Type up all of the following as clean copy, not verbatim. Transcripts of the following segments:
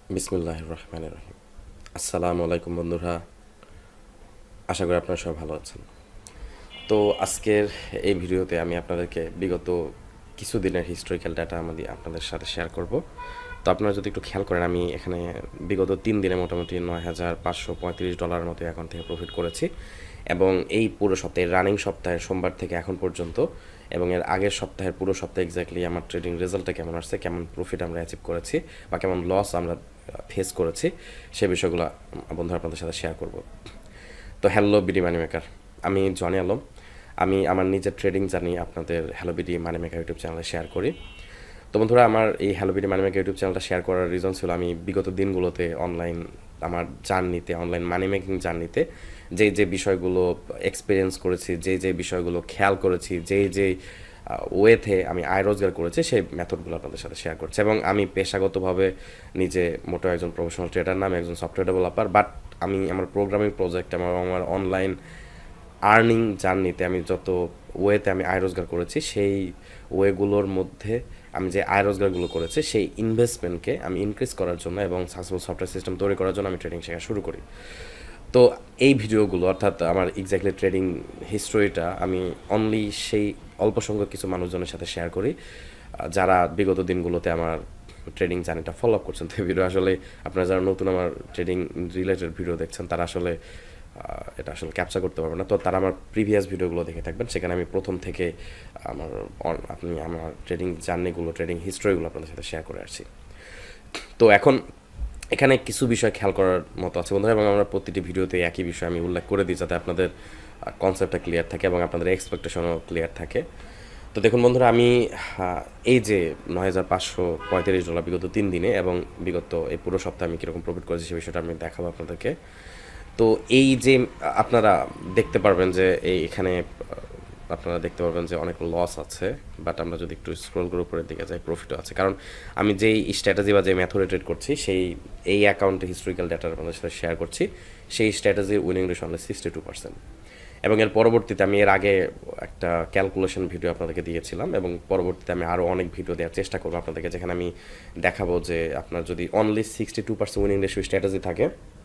বিসমিল্লাহির রহমানির রহিম। আসসালামু আলাইকুম বন্ধুরা, আশা করি আপনারা সবাই ভালো আছেন। তো আজকের এই ভিডিওতে আমি আপনাদেরকে বিগত কিছুদিনের হিস্টোরিক্যাল ডাটা আপনাদের সাথে শেয়ার করব। তো আপনারা যদি একটু খেয়াল করেন, আমি এখানে বিগত 3 দিনে মোটামুটি $9,535 মতো অ্যাকাউন্ট থেকে প্রফিট করেছি, এবং এই পুরো সপ্তাহে রানিং সপ্তাহের সোমবার থেকে এখন পর্যন্ত এবং এর আগের সপ্তাহের পুরো সপ্তাহে এক্স্যাক্টলি আমার ট্রেডিং রেজাল্টটা কেমন আসছে, কেমন প্রফিট আমরা অ্যাচিভ করেছি বা কেমন লস আমরা ফেস করেছি, সে বিষয়গুলো বন্ধুরা আপনাদের সাথে শেয়ার করব। তো হ্যালো বিডি মানি মেকার, আমি জনি আলম। আমি আমার নিজের ট্রেডিং জানি আপনাদের hello BD money maker YouTube চ্যানেলে শেয়ার করি। তো বন্ধুরা, আমার এই hello BD money maker YouTube চ্যানেলটা শেয়ার করার রিজন ছিল আমি বিগত দিনগুলোতে অনলাইন আমার জার্নিতে, অনলাইন মানি মেকিং জার্নিতে যে বিষয়গুলো এক্সপিরিয়েন্স করেছি, যে বিষয়গুলো খেয়াল করেছি, যে ওয়েতে আমি আয় রোজগার করেছি, সেই মেথডগুলো আপনাদের সাথে শেয়ার করছি। এবং আমি পেশাগতভাবে নিজে মোটো একজন প্রফেশনাল ট্রেডার নাম, একজন সফটওয়্যার ডেভেলপার, বাট আমি আমার প্রোগ্রামিং প্রজেক্ট, আমার অনলাইন আর্নিং জার্নিতে আমি যত ওয়েতে আমি আয় রোজগার করেছি, সেই ওয়েগুলোর মধ্যে আমি যে আয় রোজগারগুলো করেছি সেই ইনভেস্টমেন্টকে আমি ইনক্রিজ করার জন্য এবং সাকসেসফুল সফটওয়্যার সিস্টেম তৈরি করার জন্য আমি ট্রেডিং শেখা শুরু করি। তো এই ভিডিওগুলো, অর্থাৎ আমার এক্স্যাক্টলি ট্রেডিং হিস্টোরিটা আমি অনলি সেই অল্প সংখ্যক কিছু মানুষজনের সাথে শেয়ার করি যারা বিগত দিনগুলোতে আমার ট্রেডিং জার্নিটা ফলো আপ করছেন। তো এই ভিডিও আসলে আপনারা যারা নতুন আমার ট্রেডিং রিলেটেড ভিডিও দেখছেন, তারা আসলে এটা আসলে ক্যাপচার করতে পারবেন না। তো তারা আমার প্রিভিয়াস ভিডিওগুলো দেখে থাকবেন, সেখানে আমি প্রথম থেকে আমার আমার ট্রেডিং জার্নিগুলো, ট্রেডিং হিস্টোরিগুলো আপনাদের সাথে শেয়ার করে আসছি। তো এখন এখানে কিছু বিষয় খেয়াল করার মতো আছে বন্ধুরা, এবং আমরা প্রতিটি ভিডিওতে একই বিষয় আমি উল্লেখ করে দিই যাতে আপনাদের কনসেপ্টটা ক্লিয়ার থাকে এবং আপনাদের এক্সপেকটেশনও ক্লিয়ার থাকে। তো দেখুন বন্ধুরা, আমি এই যে $9,535 বিগত 3 দিনে এবং বিগত এই পুরো সপ্তাহে আমি কীরকম প্রফিট করেছি সে বিষয়টা আমি দেখাবো আপনাদেরকে। তো এই যে আপনারা দেখতে পারবেন যে এখানে আপনারা দেখতে পারবেন যে অনেক লস আছে, বাট আমরা যদি একটু স্ক্রল করে উপরের দিকে যাই, প্রফিটও আছে। কারণ আমি যেই স্ট্র্যাটেজি বা যে মেথডে ট্রেড করছি, এই অ্যাকাউন্টে হিস্টোরিক্যাল ডাটা আপনাদের সাথে শেয়ার করছি, সেই স্ট্র্যাটেজির উইনিং রেশিও অনলি 62%। এবং এর পরবর্তীতে আমি এর আগে একটা ক্যালকুলেশন ভিডিও আপনাদেরকে দিয়েছিলাম, এবং পরবর্তীতে আমি আরও অনেক ভিডিও দেওয়ার চেষ্টা করবো আপনাদেরকে, যেখানে আমি দেখাবো যে আপনার যদি অনলি 62% উইনিং রেশিও স্ট্র্যাটেজি থাকে,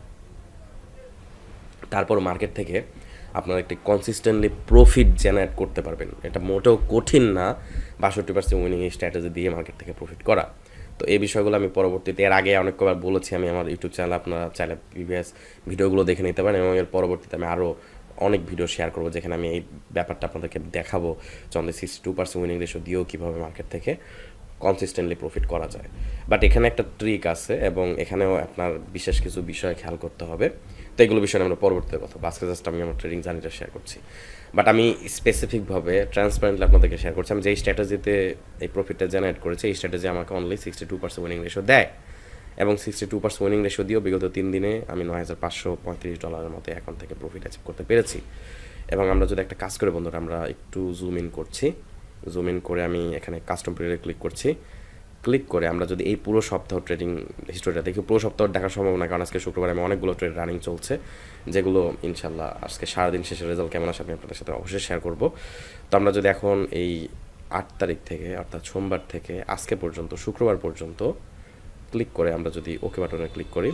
তারপর মার্কেট থেকে আপনারা একটি কনসিস্টেন্টলি প্রফিট জেনারেট করতে পারবেন। এটা মোটেও কঠিন না 62% উইনিং স্ট্র্যাটেজি দিয়ে মার্কেট থেকে প্রফিট করা। তো এই বিষয়গুলো আমি পরবর্তীতে, এর আগে অনেকবার বলেছি আমি আমার ইউটিউব চ্যানেলে, আপনারা চাইলে প্রিভিয়াস ভিডিওগুলো দেখে নিতে পারেন, এবং এর পরবর্তীতে আমি আরও অনেক ভিডিও শেয়ার করবো যেখানে আমি এই ব্যাপারটা আপনাদেরকে দেখাবো যে আমাদের 62% উইনিং রেশিও দিয়েও কীভাবে মার্কেট থেকে কনসিস্টেন্টলি প্রফিট করা যায়। বাট এখানে একটা ট্রিক আছে, এবং এখানেও আপনার বিশেষ কিছু বিষয় খেয়াল করতে হবে। তো এগুলো বিষয়ে আমরা পরবর্তীতে কথা বলবো। আজকে জাস্ট আমি আমার ট্রেডিং জার্নিটা শেয়ার করছি, বাট আমি স্পেসিফিকভাবে ট্রান্সপারেন্টলি আপনাদেরকে শেয়ার করছি। আমি যেই স্ট্র্যাটেজিতে এই প্রফিটটা জেনারেট করেছি, এই স্ট্র্যাটেজি আমাকে অনলি 62% উইনিং রেশিও দেয়, এবং 62% উইনিং রেশিও দিয়েও বিগত 3 দিনে আমি $9,535 মতো অ্যাকাউন্ট থেকে প্রফিট অ্যাচিভ করতে পেরেছি। এবং আমরা যদি একটা কাজ করে বন্ধুরা, আমরা একটু জুম ইন করছি, জুম ইন করে আমি এখানে কাস্টম পিরিয়ডে ক্লিক করছি। ক্লিক করে আমরা যদি এই পুরো সপ্তাহ ট্রেডিং হিস্টোরিটা দেখি, পুরো সপ্তাহ দেখার সম্ভব না, কারণ আজকে শুক্রবার আমি অনেকগুলো ট্রেড রানিং চলছে, যেগুলো ইনশাল্লাহ আজকে সারাদিন শেষে রেজাল্ট কেমন আসে আমি আপনাদের সাথে অবশ্যই শেয়ার করব। তো আমরা যদি এখন এই 8 তারিখ থেকে, অর্থাৎ সোমবার থেকে আজকে পর্যন্ত, শুক্রবার পর্যন্ত ক্লিক করে আমরা যদি ওকে বাটনে ক্লিক করি,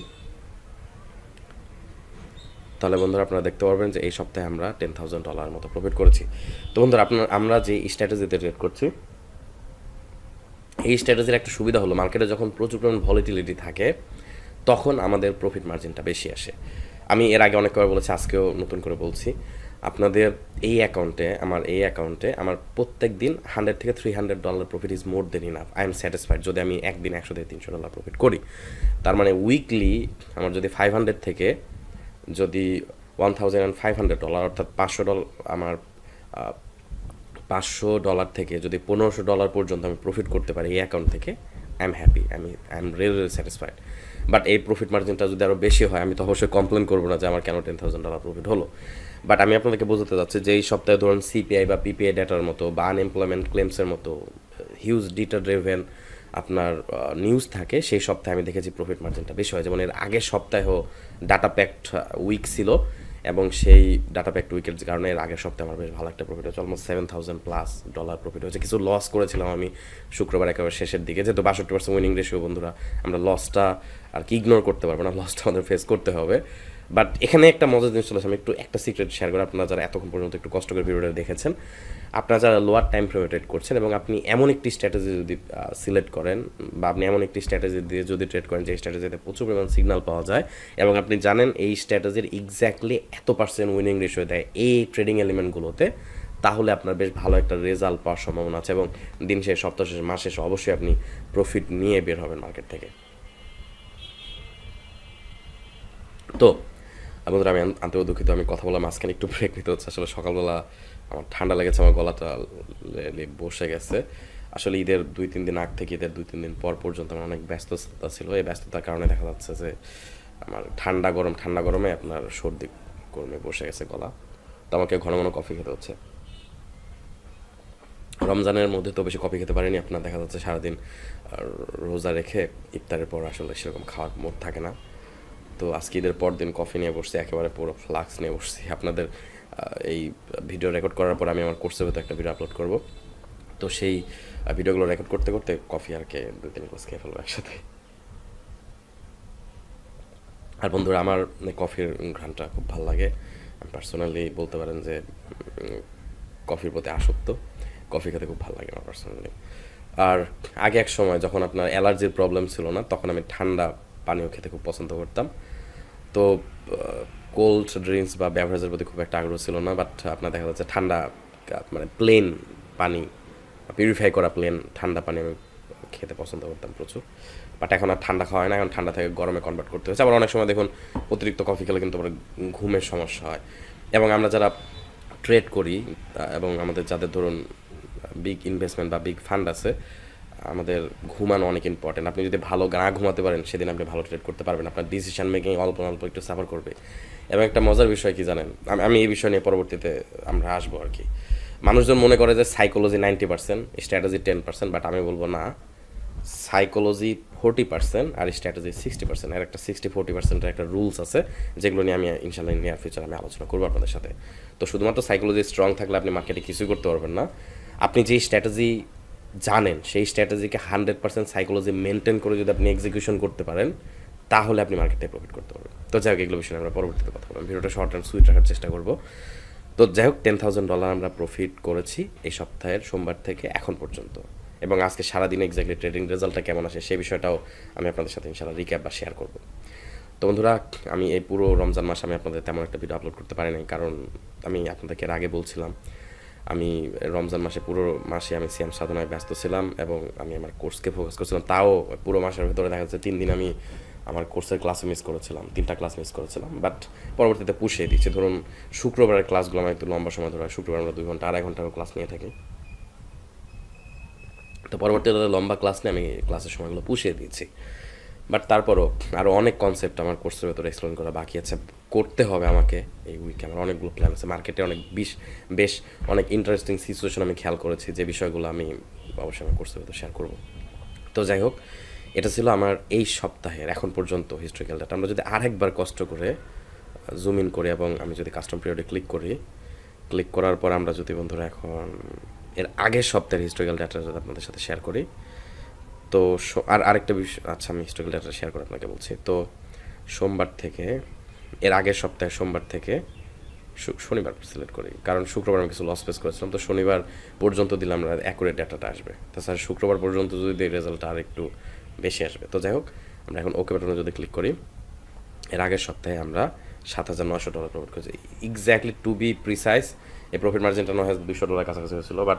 তাহলে বন্ধুরা আপনারা দেখতে পারবেন যে এই সপ্তাহে আমরা $10,000 মতো প্রফিট করেছি। তো বন্ধুরা, আমরা যে স্ট্র্যাটেজিতে ট্রেড করছি, এই স্ট্র্যাটেজির একটা সুবিধা হলো মার্কেটে যখন প্রচুর পরিমাণ ভলিটিলিটি থাকে, তখন আমাদের প্রফিট মার্জিনটা বেশি আসে। আমি এর আগে অনেকবার বলেছি, আজকেও নতুন করে বলছি, আপনাদের এই অ্যাকাউন্টে আমার প্রত্যেক দিন $100 থেকে $300 profit is more than enough. I am satisfied যদি আমি একদিন $100 থেকে $300 প্রফিট করি। তার মানে উইকলি আমার যদি 500 থেকে যদি $1,500, অর্থাৎ $500, আমার $500 থেকে যদি $1,500 পর্যন্ত আমি প্রফিট করতে পারি এই অ্যাকাউন্ট থেকে, I am happy, I am really satisfied. But এই প্রফিট মার্জিনটা যদি আরও বেশি হয়, আমি তো অবশ্যই কমপ্লেন করবো না যে আমার কেন $10,000 প্রফিট হলো। বাট আমি আপনাদেরকে বোঝাতে চাচ্ছি যে এই সপ্তাহে ধরুন সিপিআই বা পিপিআই ডেটার মতো বা আনএমপ্লয়মেন্ট ক্লেমসের মতো হিউজ ডেটা ড্রিভেন আপনার নিউজ থাকে, সেই সপ্তাহে আমি দেখেছি প্রফিট মার্জিনটা বেশি হয়। যেমন এর আগের সপ্তাহেও ডাটা প্যাকড উইক ছিল, এবং সেই ডাটা প্যাক উইকেটস কারণে এর আগের সপ্তাহে আমার বেশ ভালো একটা প্রফিট হচ্ছে, অলমোস্ট $7,000+ প্রফিট হচ্ছে। কিছু লস করেছিলাম আমি শুক্রবার একেবারে শেষের দিকে, যেহেতু 62% উইনিং রেশিও বন্ধুরা, আমরা লসটা আর কি ইগনোর করতে পারবো না, লসটা আমাদের ফেস করতে হবে। বাট এখানে একটা মজার জিনিস চলেছে, আমি একটু একটা সিক্রেট শেয়ার করে, আপনারা যারা এতক্ষণ পর্যন্ত একটু কষ্ট করে ভিডিওটা দেখেছেন, আপনারা যারা লোয়ার টাইম ফ্রেমে ট্রেড করছেন এবং আপনি এমন একটি স্ট্র্যাটেজি যদি সিলেক্ট করেন বা আপনি এমন একটি স্ট্র্যাটেজি দিয়ে যদি ট্রেড করেন যে স্ট্র্যাটেজিতে প্রচুর পরিমাণ সিগন্যাল পাওয়া যায় এবং আপনি জানেন এই স্ট্র্যাটেজির এক্স্যাক্টলি এত পার্সেন্ট উইনিং রেশিও দেয় এই ট্রেডিং এলিমেন্টগুলোতে, তাহলে আপনার বেশ ভালো একটা রেজাল্ট পাওয়ার সম্ভাবনা আছে এবং দিন শেষ, সপ্তাহ শেষ, মাস শেষ অবশ্যই আপনি প্রফিট নিয়ে বের হবেন মার্কেট থেকে। তো বন্ধুরা, আমি আন্তরিক দুঃখিত, আমি কথা বলা মাঝখানে একটু ব্রেক নিতে হচ্ছে। আসলে সকালবেলা আমার ঠান্ডা লেগেছে, আমার গলাটা বসে গেছে। আসলে ঈদের 2-3 দিন আগ থেকে ঈদের 2-3 দিন পর পর্যন্ত আমার অনেক ব্যস্ততা ছিল। এই ব্যস্ততার কারণে দেখা যাচ্ছে যে আমার ঠান্ডা গরমে আপনার সর্দি গরমে বসে গেছে গলা, তো আমাকে ঘন ঘন কফি খেতে হচ্ছে। রমজানের মধ্যে তো বেশি কফি খেতে পারিনি, আপনার দেখা যাচ্ছে সারাদিন রোজা রেখে ইফতারের পর আসলে সেরকম খাওয়ার মোড থাকে না। তো আজকে ঈদের পর দিন কফি নিয়ে বসছি, একেবারে পুরো ফ্লাক্স নিয়ে বসছি। আপনাদের এই ভিডিও রেকর্ড করার পর আমি আমার কোর্সের ভেতরে একটা ভিডিও আপলোড করব, তো সেই ভিডিওগুলো রেকর্ড করতে করতে কফি আর কে 2-3 গ্লাস খেয়ে ফেলবো একসাথে। আর বন্ধুরা, আমার কফির ঘ্রাণটা খুব ভালো লাগে। আমি পার্সোনালি বলতে পারেন যে কফির প্রতি আসক্ত, কফি খেতে খুব ভালো লাগে আমার পার্সোনালি। আর আগে এক সময় যখন আপনার অ্যালার্জির প্রবলেম ছিল না, তখন আমি ঠান্ডা পানীয় খেতে খুব পছন্দ করতাম। তো কোল্ড ড্রিঙ্কস বা বেভারেজের প্রতি খুব একটা আগ্রহ ছিল না, বাট আপনার দেখা যাচ্ছে ঠান্ডা মানে প্লেন পানি, পিউরিফাই করা প্লেন ঠান্ডা পানি আমি খেতে পছন্দ করতাম প্রচুর। বাট এখন আর ঠান্ডা খাওয়া হয় না, এখন ঠান্ডা থেকে গরমে কনভার্ট করতে হচ্ছে। আবার অনেক সময় দেখুন অতিরিক্ত কফি খেলে কিন্তু আবার ঘুমের সমস্যা হয়। এবং আমরা যারা ট্রেড করি এবং আমাদের যাদের ধরুন বিগ ইনভেস্টমেন্ট বা বিগ ফান্ড আছে, আমাদের ঘুমানো অনেক ইম্পর্টেন্ট। আপনি যদি ভালো না ঘুমাতে পারেন, সেদিন আপনি ভালো ট্রেড করতে পারবেন, আপনার ডিসিশন মেকিং অল্প অল্প একটু সাফার করবে। এবং একটা মজার বিষয় কি জানেন, আমি এই বিষয় নিয়ে পরবর্তীতে আমরা আসবো আর কি। মানুষজন মনে করে যে সাইকোলজি 90%, স্ট্র্যাটেজি 10%, বাট আমি বলবো না, সাইকোলজি 40% আর স্ট্র্যাটেজি 60%। এর একটা 60-40%-এর একটা রুলস আছে, যেগুলো নিয়ে আমি ইনশাল্লাহ নিয়ার ফিউচার আমি আলোচনা করবো আপনাদের সাথে। তো শুধুমাত্র সাইকোলজি স্ট্রং থাকলে আপনি মার্কেটে কিছুই করতে পারবেন না। আপনি যেই স্ট্র্যাটেজি জানেন সেই স্ট্র্যাটেজিকে 100% সাইকোলজি মেনটেন করে যদি আপনি এক্সিকিউশন করতে পারেন, তাহলে আপনি মার্কেটে প্রফিট করতে পারবেন। তো যাই হোক, এগুলো বিষয়ে আমরা পরবর্তীতে কথা বলবো, ভিডিওটা শর্ট অ্যান্ড সুইট রাখার চেষ্টা করবো। তো যাই হোক, $10,000 আমরা প্রফিট করেছি এই সপ্তাহের সোমবার থেকে এখন পর্যন্ত, এবং আজকে সারাদিনে এক্স্যাক্টলি ট্রেডিং রেজাল্টটা কেমন আসে সেই বিষয়টাও আমি আপনাদের সাথে ইনশাআল্লাহ রিক্যাপ বা শেয়ার করবো। তো বন্ধুরা, আমি এই পুরো রমজান মাস আমি আপনাদের তেমন একটা ভিডিও আপলোড করতে পারি নাই, কারণ আমি আপনাদেরকে এর আগে বলছিলাম আমি রমজান মাসে পুরো মাসে আমি সিয়াম সাধনায় ব্যস্ত ছিলাম এবং আমি আমার কোর্সকে ফোকাস করছিলাম। তাও পুরো মাসের ভেতরে দেখা যাচ্ছে 3 দিন আমি আমার কোর্সের ক্লাসে মিস করেছিলাম, 3টা ক্লাস মিস করেছিলাম। বাট পরবর্তীতে পুষিয়ে দিচ্ছি। ধরুন শুক্রবারের ক্লাসগুলো আমার একটু লম্বা সময় ধরে, শুক্রবার আমরা 2 ঘন্টা 2.5 ঘন্টারও ক্লাস নিয়ে থাকি। তো পরবর্তীতে লম্বা ক্লাস নিয়ে আমি ক্লাসের সময়গুলো পুষিয়ে দিয়েছি। বাট তারপরও আরও অনেক কনসেপ্ট আমার কোর্সের ভেতরে এক্সপ্লেন করা বাকি আছে, করতে হবে আমাকে এই উইকে। আমার অনেকগুলো প্ল্যান আছে, মার্কেটে অনেক বেশ অনেক ইন্টারেস্টিং সিচুয়েশন আমি খেয়াল করেছি, যে বিষয়গুলো আমি অবশ্যই আমার কোর্সের ভেতরে শেয়ার করবো। তো যাই হোক, এটা ছিল আমার এই সপ্তাহের এখন পর্যন্ত হিস্টোরিক্যাল ডাটা। আমরা যদি আরেকবার কষ্ট করে জুম ইন করি এবং আমি যদি কাস্টম পিরিয়ডে ক্লিক করার পর আমরা যদি বন্ধুরা এখন এর আগের সপ্তাহের হিস্টোরিক্যাল ডাটা যদি আপনাদের সাথে শেয়ার করি, তো আরেকটা বিষয়, আচ্ছা আমি হিস্টোরিক্যাল ডাটা শেয়ার করে আপনাকে বলছি। তো সোমবার থেকে, এর আগের সপ্তাহে সোমবার থেকে শনিবার সিলেক্ট করি, কারণ শুক্রবার আমি কিছু লস ফেস করেছিলাম, তো শনিবার পর্যন্ত দিলে আমরা অ্যাকুরেট ডাটাটা আসবে। তাছাড়া শুক্রবার পর্যন্ত যদি দিই রেজাল্টটা আর একটু বেশি আসবে। তো যাই হোক, আমরা এখন ওকে বাটনে যদি ক্লিক করি, এর আগের সপ্তাহে আমরা $7,900 প্রফিট করেছি। এক্স্যাক্টলি টু বি প্রিসাইজ এই প্রফিট মার্জিনটা $9,200 কাছাকাছি হয়েছিল। বাট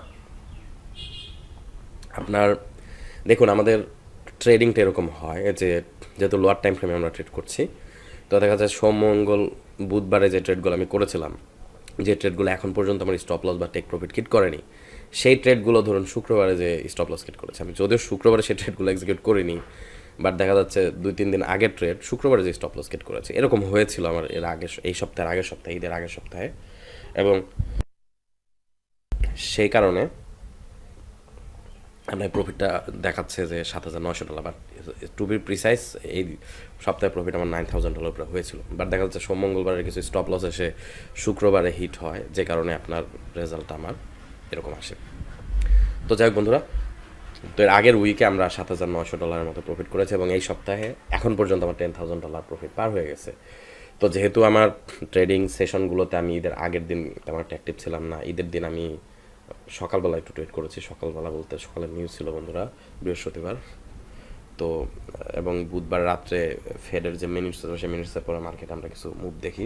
আপনার দেখুন, আমাদের ট্রেডিংটা এরকম হয় যে যেহেতু লোয়ার টাইম ফ্রেমে আমরা ট্রেড করছি, তো দেখা যায় সোম মঙ্গল বুধবারে যে ট্রেডগুলো আমি করেছিলাম, যে ট্রেডগুলো এখন পর্যন্ত আমার স্টপ লস বা টেক প্রফিট কিট করেনি, সেই ট্রেডগুলো ধরুন শুক্রবারে যে স্টপ লস কিট করেছে, আমি যদিও শুক্রবারে সেই ট্রেডগুলো এক্সিকিউট করিনি, বাট দেখা যাচ্ছে 2-3 দিন আগের ট্রেড শুক্রবারে যে স্টপ লস কিট করেছে, এরকম হয়েছিল আমার এর আগে এই সপ্তাহের আগের সপ্তাহে, ঈদের আগের সপ্তাহে। এবং সেই কারণে আপনার প্রফিটটা দেখাচ্ছে যে $7,900, বাট টু বি প্রিসাইজ এই সপ্তাহে প্রফিট আমার $9,000 উপরে হয়েছিল। বাট দেখা যাচ্ছে সোম মঙ্গলবারের কিছু স্টপ লস এসে শুক্রবারে হিট হয়, যে কারণে আপনার রেজাল্টটা আমার এরকম আসে। তো যাই হোক বন্ধুরা, তো এর আগের উইকে আমরা $7,900 মতো প্রফিট করেছি, এবং এই সপ্তাহে এখন পর্যন্ত আমার $10,000 প্রফিট পার হয়ে গেছে। তো যেহেতু আমার ট্রেডিং সেশনগুলোতে আমি ঈদের আগের দিন তেমন একটা অ্যাক্টিভ ছিলাম না, ঈদের দিন আমি সকালবেলা একটু ট্রেড করেছি। সকালবেলা বলতে সকালের নিউজ ছিল বন্ধুরা, বৃহস্পতিবার। তো এবং বুধবার রাত্রে ফেডের যে মিনিটস ছিল, সেই মিনিটসের পরে মার্কেটে আমরা কিছু মুভ দেখি,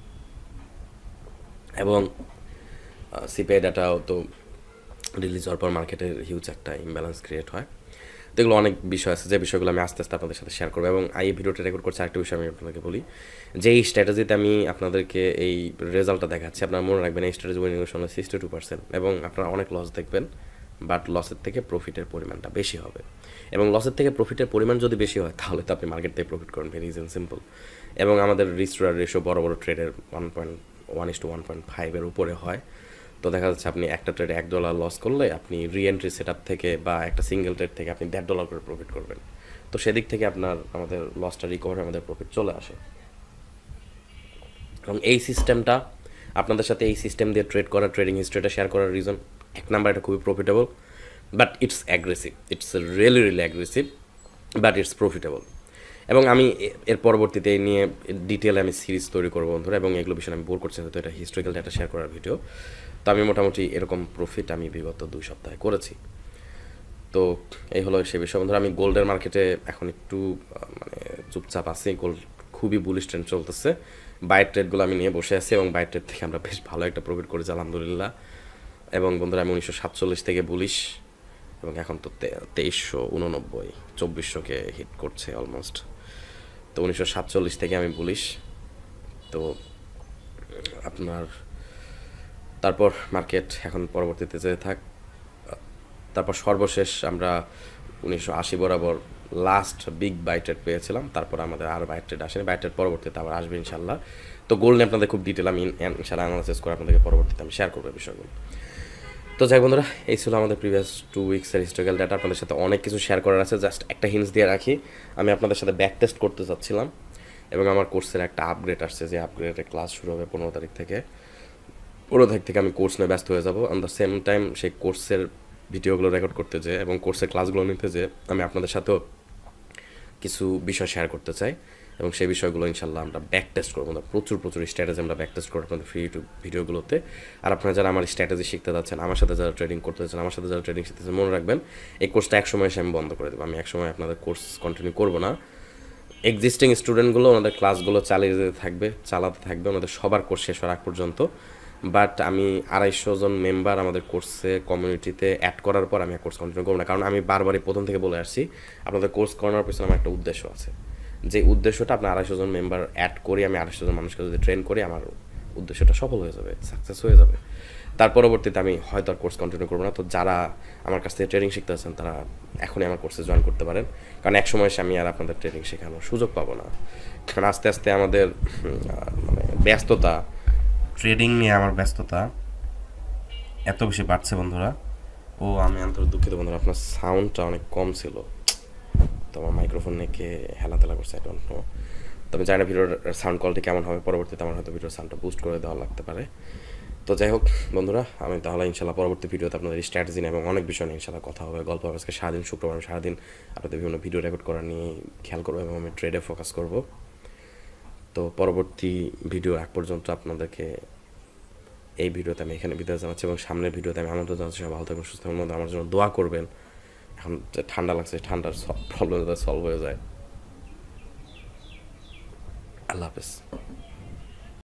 এবং সিপিআই ডাটাও তো রিলিজ হওয়ার পর মার্কেটের হিউজ একটা ইমব্যালেন্স ক্রিয়েট হয়। তো এগুলো অনেক বিষয় আছে, যে বিষয়গুলো আমি আস্তে আস্তে আপনাদের সাথে শেয়ার করবো। এবং এই ভিডিওটা রেকর্ড করছি আরেকটা বিষয় আমি আপনাদেরকে বলি, যে এই স্ট্র্যাটেজিতে আমি আপনাদেরকে এই রেজাল্টটা দেখাচ্ছি, আপনারা মনে রাখবেন এই স্ট্র্যাটেজি উইনিং রেশিও 62%, এবং আপনারা অনেক লস দেখবেন, বাট লসের থেকে প্রফিটের পরিমাণটা বেশি হবে। এবং লসের থেকে প্রফিটের পরিমাণ যদি বেশি হয়, তাহলে তো আপনি মার্কেট থেকে প্রফিট করেন, ভেরি ইজ সিম্পল। এবং আমাদের রিস্ক টু রেশিও বড় বড় ট্রেডের 1:1.5 এর উপরে হয়। তো দেখা যাচ্ছে আপনি একটা ট্রেডে $1 লস করলে আপনি রিএন্ট্রি সেট আপ থেকে বা একটা সিঙ্গেল ট্রেড থেকে আপনি $1.5 করে প্রফিট করবেন। তো সেদিক থেকে আমাদের লসটা রিকভার হয়ে আমাদের প্রফিট চলে আসে। এবং এই সিস্টেমটা আপনাদের সাথে এই সিস্টেম দিয়ে ট্রেড করা, ট্রেডিং হিস্ট্রিটা শেয়ার করার রিজন, এক নাম্বার এটা খুবই profitable, but it's aggressive, it's really really aggressive, but it's profitable. এবং আমি এর পরবর্তীতে এই নিয়ে ডিটেলে আমি সিরিজ তৈরি করবো বন্ধুরা, এবং এগুলো বিষয়ে আমি বোর করছি না, তো এটা হিস্টোরিক্যাল ডেটা শেয়ার করার ভিডিও। তো আমি মোটামুটি এরকম প্রফিট আমি বিগত 2 সপ্তাহে করেছি। তো এই হলো সে বিষয় বন্ধুরা। আমি গোল্ডের মার্কেটে এখন একটু মানে চুপচাপ আছি, গোল্ড খুবই বুলিশ ট্রেন্ড চলতেছে। বাইর ট্রেডগুলো আমি নিয়ে বসে আছি, এবং বাইর ট্রেড থেকে আমরা বেশ ভালো একটা প্রফিট করেছি আলহামদুলিল্লাহ। এবং বন্ধুরা আমি 1947 থেকে বুলিশ, এবং এখন তো 2389, 2400কে হিট করছে অলমোস্ট। তো 1947 থেকে আমি বুলিশ। তো আপনার তারপর মার্কেট এখন পরবর্তীতে যেতে থাক। তারপর সর্বশেষ আমরা 1980 বরাবর লাস্ট বিগ বাই ট্রেড পেয়েছিলাম, তারপর আমাদের আর বাই ট্রেড আসেনি। বাই ট্রেড পরবর্তীতে আবার আসবে ইনশাল্লাহ। তো গোল্ড নিয়ে আপনাদের খুব ডিটেল আমি ইনশাল্লাহ অ্যানালাইসিস করে আপনাদেরকে পরবর্তীতে আমি শেয়ার করবো বিষয়গুলো। তো যাই বন্ধুরা, এই ছিল আমাদের প্রিভিয়াস 2 উইক্সের হিস্টোরিক্যাল ডাটা। আপনাদের সাথে অনেক কিছু শেয়ার করার আছে, জাস্ট একটা হিন্টস দিয়ে রাখি, আমি আপনাদের সাথে ব্যাক টেস্ট করতে চাচ্ছিলাম, এবং আমার কোর্সের একটা আপগ্রেড আসছে, যে আপগ্রেডের ক্লাস শুরু হবে 15 তারিখ থেকে। 15 তারিখ থেকে আমি কোর্স নিয়ে ব্যস্ত হয়ে যাবো। অন দ্য সেম টাইম সেই কোর্সের ভিডিওগুলো রেকর্ড করতে যেয়ে এবং কোর্সের ক্লাসগুলো নিতে যেয়ে আমি আপনাদের সাথেও কিছু বিষয় শেয়ার করতে চাই, এবং সেই বিষয়গুলো ইনশাল্লাহ আমরা ব্যাক টেস্ট করবো। প্রচুর স্ট্র্যাটেজি আমরা ব্যাক টেস্ট করবো আপনাদের ফ্রি ইউটিউব ভিডিওগুলোতে। আর আপনারা যারা আমার স্ট্র্যাটেজি শিখতে যাচ্ছেন, আমার সাথে যারা ট্রেডিং করতে যাচ্ছেন, আমার সাথে যারা ট্রেডিং শিখতেছেন, মনে রাখবেন এই কোর্সটা একসময় এসে আমি বন্ধ করে দেবো। আমি একসময় আপনাদের কোর্স কন্টিনিউ করবো না। এক্সিস্টিং স্টুডেন্টগুলো ওনাদের ক্লাসগুলো চালাতে থাকবে ওনাদের সবার কোর্স শেষ হওয়ার আগ পর্যন্ত। বাট আমি 250 জন মেম্বার আমাদের কোর্সে কমিউনিটিতে অ্যাড করার পর আমি কোর্স কন্টিনিউ করবো না, কারণ আমি বারবারই প্রথম থেকে বলে আসছি আপনাদের কোর্স করানোর পিছনে আমার একটা উদ্দেশ্য আছে, যে উদ্দেশ্যটা আপনার 250 জন মেম্বার অ্যাড করি, আমি 250 জন মানুষকে যদি ট্রেন করি, আমার উদ্দেশ্যটা সফল হয়ে যাবে, সাকসেস হয়ে যাবে। তার পরবর্তীতে আমি হয়তো আর কোর্স কন্টিনিউ করবো না। তো যারা আমার কাছ থেকে ট্রেনিং শিখতে আছেন, তারা এখনই আমার কোর্সে জয়েন করতে পারেন, কারণ এক সময় এসে আমি আর আপনাদের ট্রেনিং শেখানোর সুযোগ পাবো না। কারণ আস্তে আস্তে আমাদের মানে ব্যস্ততা, ট্রেডিং নিয়ে আমার ব্যস্ততা এত বেশি বাড়ছে বন্ধুরা। আমি আন্তরিক দুঃখিত বন্ধুরা, আপনার সাউন্ডটা অনেক কম ছিল, তো আমার মাইক্রোফোন নিয়ে হেলাতেলা করছে, আই ডোন্ট নো। তবে জানি না ভিডিওর সাউন্ড কোয়ালিটি কেমন হবে, পরবর্তীতে আমার হয়তো ভিডিওর সাউন্ডটা বুস্ট করে দেওয়া লাগতে পারে। তো যাই হোক বন্ধুরা, আমি তাহলে ইনশাল্লাহ পরবর্তী ভিডিওতে আপনাদের স্ট্র্যাটেজি নিয়ে এবং অনেক বিষয় নিয়ে ইনশাল্লাহ কথা হবে, গল্প হবে। আজকে সারাদিন শুক্রবার, আমি সারাদিন আপনাদের বিভিন্ন ভিডিও রেকর্ড করা নিয়ে খেয়াল করবো, এবং আমি ট্রেডে ফোকাস করব। তো পরবর্তী ভিডিও আগ পর্যন্ত আপনাদেরকে এই ভিডিওতে আমি এখানে বিদায় জানাচ্ছি, এবং সামনের ভিডিওতে আমি আমন্ত্রণ জানাচ্ছি। ভালো থাকবেন, সুস্থ থাকবেন, আমার জন্য দোয়া করবেন। এখন যে ঠান্ডা লাগছে, ঠান্ডার প্রবলেম যাতে সলভ হয়ে যায়। আল্লাহ হাফেজ।